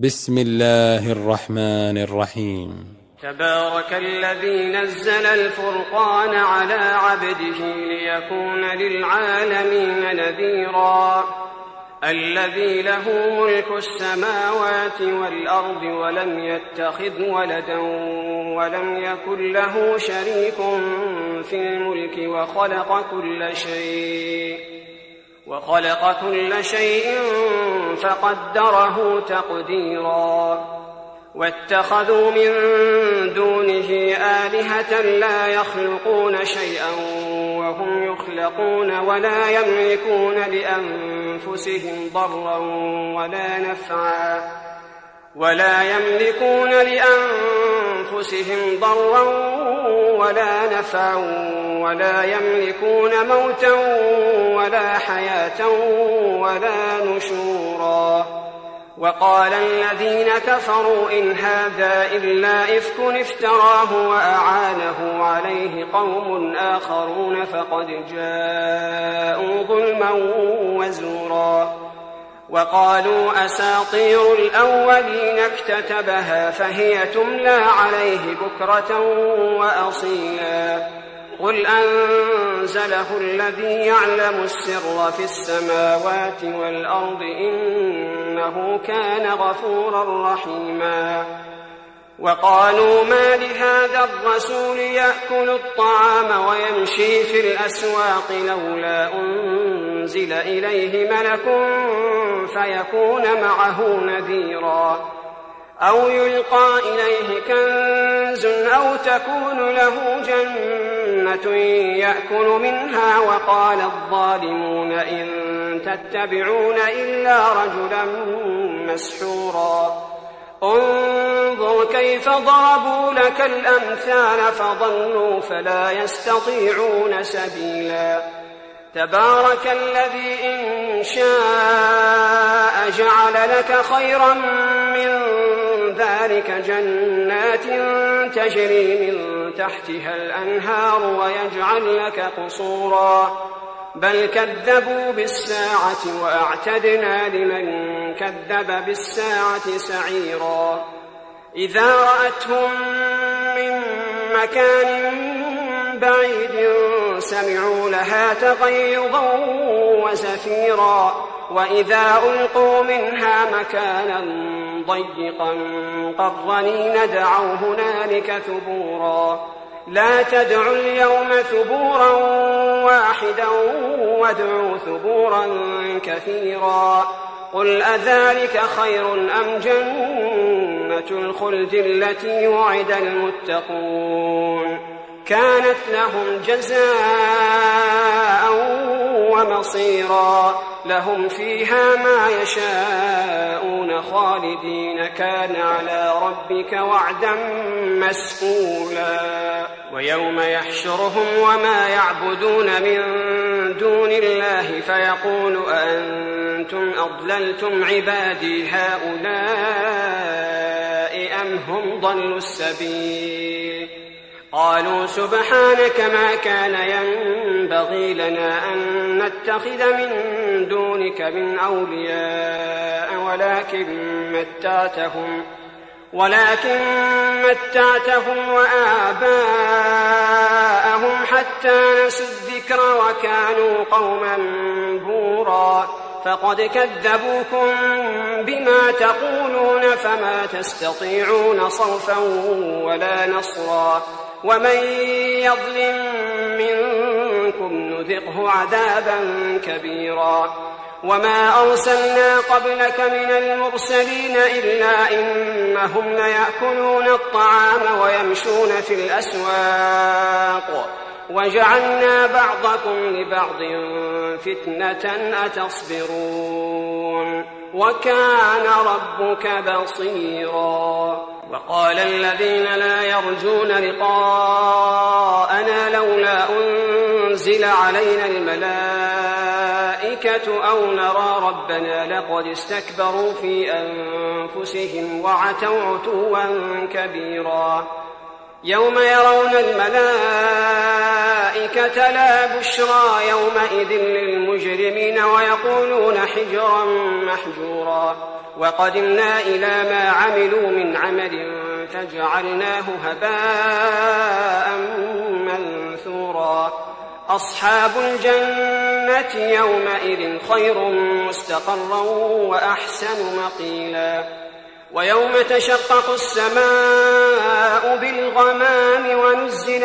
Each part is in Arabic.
بسم الله الرحمن الرحيم. تبارك الذي نزل الفرقان على عبده ليكون للعالمين نذيرا الذي له ملك السماوات والأرض ولم يتخذ ولدا ولم يكن له شريك في الملك وخلق كل شيء فقدره تقديرا واتخذوا من دونه آلهة لا يخلقون شيئا وهم يخلقون ولا يملكون لأنفسهم ضرا ولا نفعا ولا يملكون موتا ولا حياة ولا نشورا. وقال الذين كفروا إن هذا إلا إفك افتراه وأعانه عليه قوم آخرون فقد جاءوا ظلما وزورا. وقالوا أساطير الأولين اكتتبها فهي تملى عليه بكرة وأصيلا. قل أنزله الذي يعلم السر في السماوات والأرض إنه كان غفورا رحيما. وقالوا ما لهذا الرسول يأكل الطعام ويمشي في الأسواق لولا أنزل إليه ملك فيكون معه نذيرا أو يلقى إليه كنز أو تكون له جنة يأكل منها. وقال الظالمون إن تتبعون إلا رجلا مسحورا. انظر كيف ضربوا لك الأمثال فضلوا فلا يستطيعون سبيلا. تبارك الذي إن شاء جعل لك خيرا من ذلك جنات تجري من تحتها الأنهار ويجعل لك قصورا. بل كذبوا بالساعة وأعتدنا لمن كذب بالساعة سعيرا. إذا رأتهم من مكان بعيد سمعوا لها تغيظا وزفيرا. وإذا ألقوا منها مكانا ضيقا مقرنين دعوا هنالك ثبورا. لا تدعوا اليوم ثبورا واحدا وادعوا ثبورا كثيرا. قل أذلك خير أم جنة الخلد التي وعد المتقون كانت لهم جزاء ومصيرا. لهم فيها ما يشاءون خالدين كان على ربك وعدا مسئولا. ويوم يحشرهم وما يعبدون من دون الله فيقول أأنتم أضللتم عبادي هؤلاء أم هم ضلوا السبيل. قالوا سبحانك ما كان ينبغي لنا أن نتخذ من دونك من أولياء ولكن متعتهم وآباءهم حتى نسوا الذكر وكانوا قوما بورا. فقد كذبوكم بما تقولون فما تستطيعون صرفا ولا نصرا. ومن يظلم منكم نذقه عذابا كبيرا. وما أرسلنا قبلك من المرسلين إلا إنهم ليأكلون الطعام ويمشون في الأسواق وجعلنا بعضكم لبعض فتنة أتصبرون وكان ربك بصيرا. وقال الذين لا يرجون لقاءنا لولا أنزل علينا الملائكة أو نرى ربنا لقد استكبروا في أنفسهم وعتوا عتوا كبيرا. يوم يرون الملائكة لا بشرى يومئذ للمجرمين ويقولون حجرا محجورا. وقدمنا إلى ما عملوا من عمل فجعلناه هباء منثورا أصحاب الجنة يومئذ خير مستقرا وأحسن مقيلا ويوم تشقق السماء بالغمام ونزل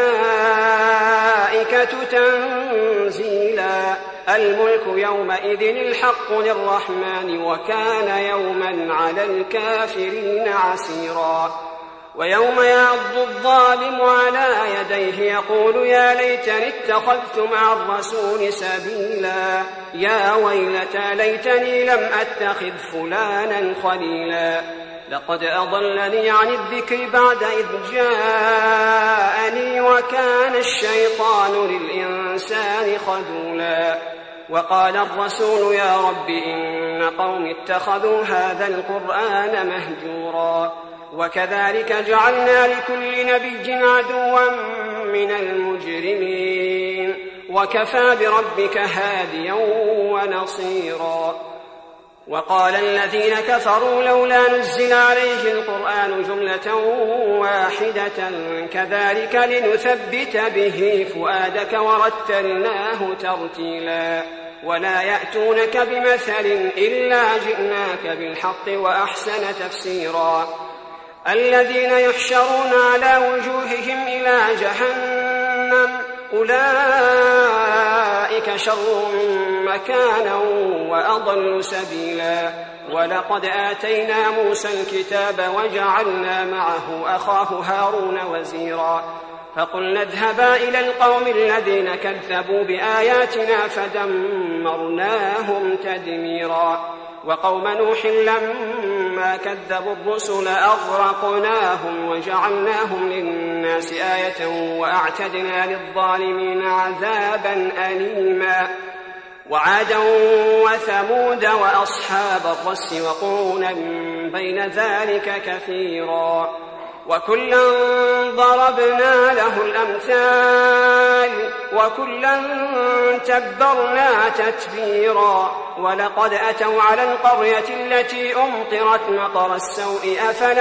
الملائكة تنزيلا الملك يومئذ الحق للرحمن وكان يوما على الكافرين عسيرا ويوم يعض الظالم على يديه يقول يا ليتني اتخذت مع الرسول سبيلا يا ويلتى ليتني لم أتخذ فلانا خليلا لقد أضلني عن الذكر بعد إذ جاءني وكان الشيطان للإنسان خذولا وقال الرسول يا رب إن قوم اتخذوا هذا القرآن مهجورا وكذلك جعلنا لكل نبي عدوا من المجرمين وكفى بربك هاديا ونصيرا وقال الذين كفروا لولا نزل عليه القرآن جملة واحدة كذلك لنثبت به فؤادك ورتلناه ترتيلا ولا يأتونك بمثل إلا جئناك بالحق وأحسن تفسيرا الذين يحشرون على وجوههم إلى جهنم أولئك شر مكانا وأضل سبيلا ولقد آتينا موسى الكتاب وجعلنا معه أخاه هارون وزيرا فقلنا اذهبا إلى القوم الذين كذبوا بآياتنا فدمرناهم تدميرا وقوم نوح لما كذبوا الرسل أغرقناهم وجعلناهم للناس آية وأعتدنا للظالمين عذابا أليما وعادا وثمود وأصحاب الرس وقرونا بين ذلك كثيرا وكلا ضربنا له الأمثال وكلا تبرنا تتبيرا ولقد أتوا على القرية التي أمطرت مطر السوء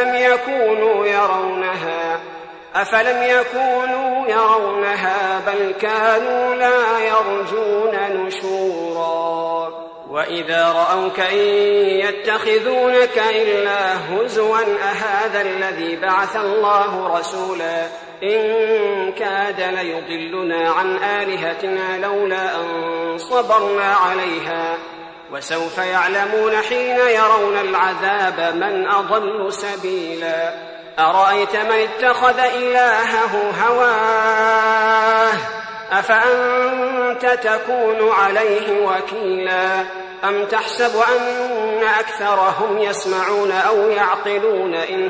أفلم يكونوا يرونها بل كانوا لا يرجون نشورا وإذا رأوك إن يتخذونك إلا هزوا أهذا الذي بعث الله رسولا إن كاد ليضلنا عن آلهتنا لولا أن صبرنا عليها وسوف يعلمون حين يرون العذاب من أضل سبيلا أرأيت من اتخذ إلهه هواه أفأنت تكون عليه وكيلا أم تحسب أن أكثرهم يسمعون أو يعقلون إن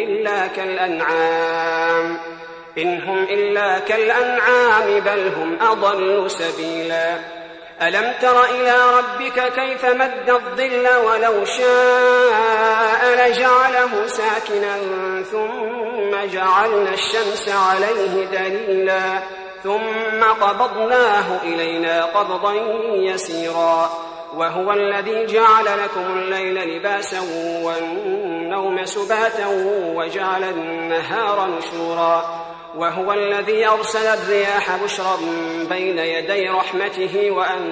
هم إلا كالأنعام بل هم أضل سبيلا ألم تر إلى ربك كيف مد الظل ولو شاء لجعله ساكنا ثم جعلنا الشمس عليه دليلا ثم قبضناه إلينا قبضا يسيرا وهو الذي جعل لكم الليل لباسا والنوم سباتا وجعل النهار نشورا وهو الذي أرسل الرياح بشرا بين يدي رحمته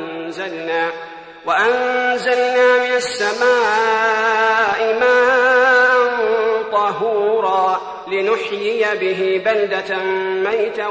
وأنزلنا من السماء ماء طهورا لنحيي به بلدة ميتا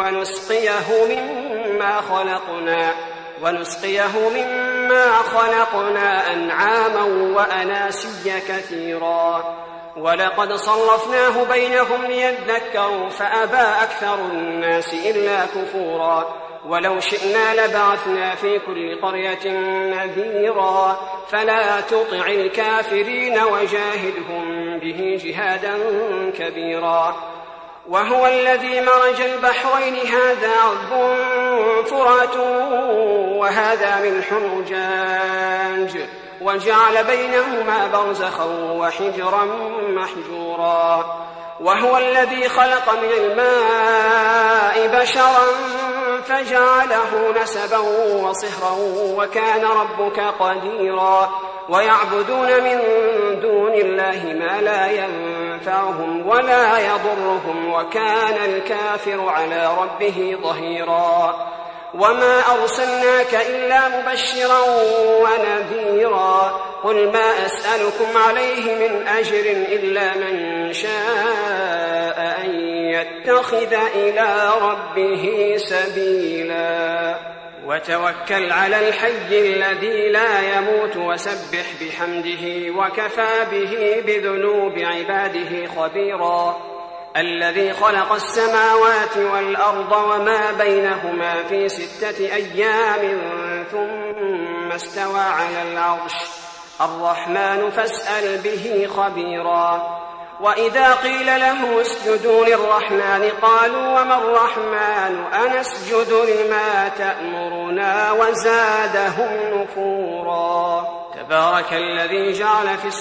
ونسقيه مما خلقنا أنعاما وأناسيا كثيرا ولقد صرفناه بينهم ليذكروا فأبى أكثر الناس إلا كفورا ولو شئنا لبعثنا في كل قرية نذيرا فلا تطع الكافرين وجاهدهم به جهادا كبيرا وهو الذي مرج البحرين هذا عذب فرات وهذا ملح أجاج وجعل بينهما برزخا وحجرا محجورا وهو الذي خلق من الماء بشرا فجعله نسبا وصهرا وكان ربك قديرا ويعبدون من دون الله ما لا ينفعهم ولا يضرهم، وكان الكافر على ربه ظهيرا. وما أرسلناك إلا مبشرا ونذيرا. قل ما أسألكم عليه من أجر إلا من شاء أن يتخذ إلى ربه سبيلا. وتوكل على الحي الذي لا يموت وسبح بحمده وكفى به بذنوب عباده خبيرا. الذي خلق السماوات والأرض وما بينهما في 6 أيام ثم استوى على العرش الرحمن فاسأل به خبيرا. وإذا قيل له اسجدوا للرحمن قالوا وما الرحمن أنسجد لما تأمرنا وزادهم نفورا. تبارك الذي جعل في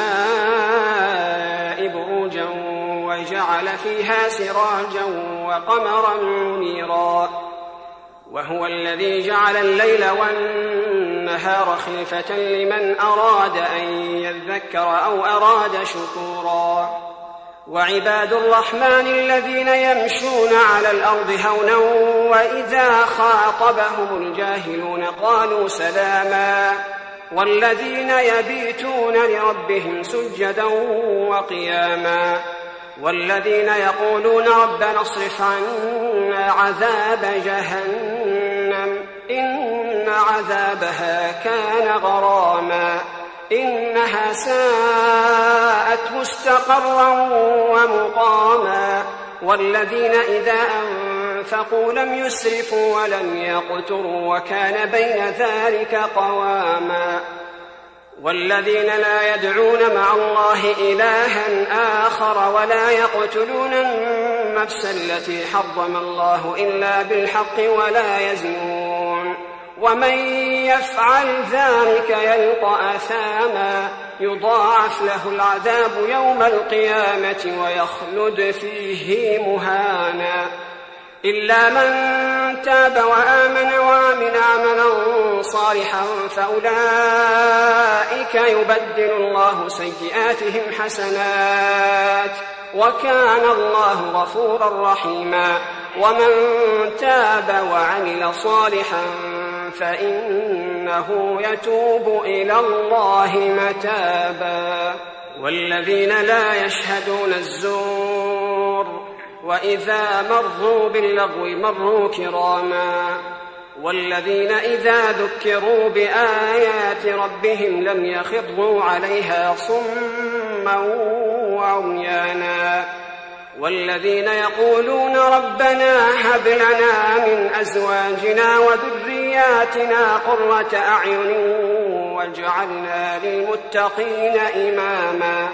السماء بروجا وجعل فيها سراجا وقمرا منيرا. وهو الذي جعل الليل والنهار خلفة لمن أراد أن يذكر أو أراد شكورا. وعباد الرحمن الذين يمشون على الأرض هونا وإذا خاطبهم الجاهلون قالوا سلاما. والذين يبيتون لربهم سجدا وقياما. والذين يقولون ربنا اصرف عنا عذاب جهنم إن عذابها كان غراما إنها ساءت مستقرا ومقاما. والذين إذا أنفقوا لم يسرفوا ولم يقتروا وكان بين ذلك قواما. والذين لا يدعون مع الله إلها آخر ولا يقتلون النفس التي حرم الله إلا بالحق ولا يزنون. ومن يفعل ذلك يلقى أثاما يضاعف له العذاب يوم القيامة ويخلد فيه مهانا. إلا من تاب وآمن وعمل عملا صالحا فأولئك يبدل الله سيئاتهم حسنات وكان الله غفورا رحيما. ومن تاب وعمل صالحا فإنه يتوب إلى الله متابا. والذين لا يشهدون الزور وإذا مروا باللغو مروا كراما. والذين إذا ذكروا بآيات ربهم لم يخروا عليها صما وعميانا. والذين يقولون ربنا هب لنا من أزواجنا وذرياتنا قرة أعين واجعلنا للمتقين إماما.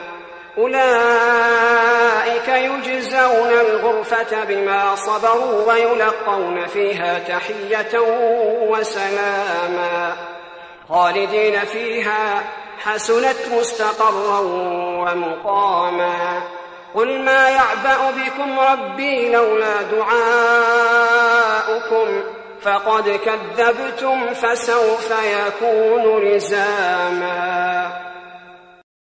أولئك يجزون الغرفة بما صبروا ويلقون فيها تحية وسلاما خالدين فيها حسنت مستقرا ومقاما. قل ما يعبأ بكم ربي لولا دعاؤكم فقد كذبتم فسوف يكون لزاما.